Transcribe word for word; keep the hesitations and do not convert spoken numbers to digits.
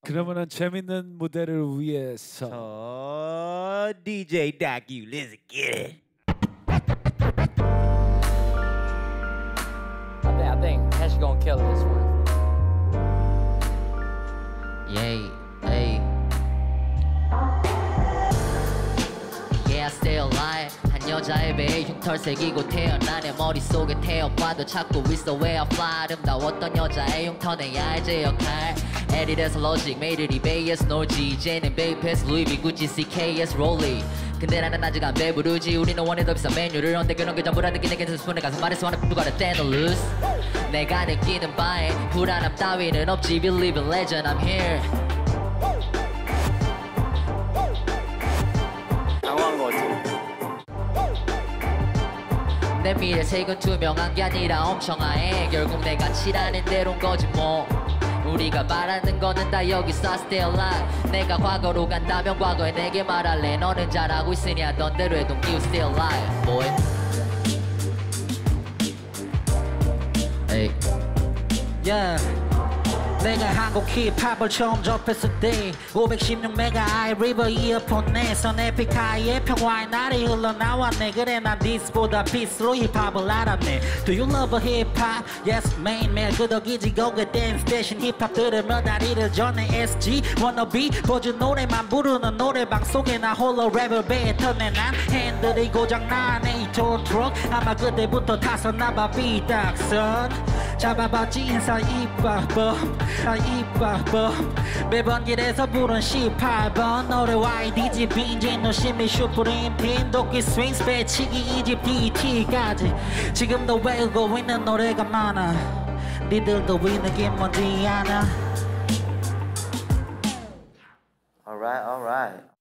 그러면은 재밌는 무대를 위해서 저 디제이 Dagu, let's get it. I think, I think Hesh gonna kill this one. Yeah, hey. Yeah, I stay alive. 한 여자의 배에 흉터 새기고 태어나 내 머릿속에 태어봐도 찾고 있어 where I fly. 아름다웠던 여자의 흉터 내야 할 제 역할. 에디에서 로직, made it eBay에서 놀지. 이제는 베이프에서 루이비, 구찌, 씨케이에서 롤리. 근데 나는 아직 안 배부르지. 우리는 원해 더 비싼 메뉴를 언제 그런 게 전부 다 느끼는 게 스푼에 가서 말해서 하는 누가 다 떼놓 lose. 내가 느끼는 바에 불안함 따위는 없지. Believe in legend, I'm here. 당황한 거 같아. 내 미래색은 투명한 게 아니라 엄청 하해. 결국 내가 칠하는 대로인 거지 뭐. 우리가 바라는 거는 다 여기서 stay alive. 내가 과거로 간다면 과거에 내게 말할래. 너는 잘하고 있으니 하던 대로 해도 you still alive, boy. Hey. Yeah. 내가 한국 힙합을 처음 접했을 때 오백십육 메가 아이리버 이어폰 내선 에픽하이의 평화의 날이 흘러나왔네. 그래 난 디스보다 피스로 힙합을 알았네. Do you love a 힙합? Yes main 매일 끄덕이지 고개 댄스 대신 힙합 들으며 다리를 전해 에스지 wannabe 버즈 노래만 부르는 노래방 속에 나 홀로 랩을 뱉어내. 난 핸들이 고장나네 이 토트럭 아마 그때부터 탔었나봐 비딱선 잡아봤지 인사 이빠법 아 이빠법 매번 길에서 부른 십팔 번 노래 와이디지 빈진 노심리 슈프림 핀 도끼 스윙 스페치기 이집 디티까지 지금도 외우고 있는 노래가 많아. 니들도 이 느낌 뭔지 아나? Alright, alright.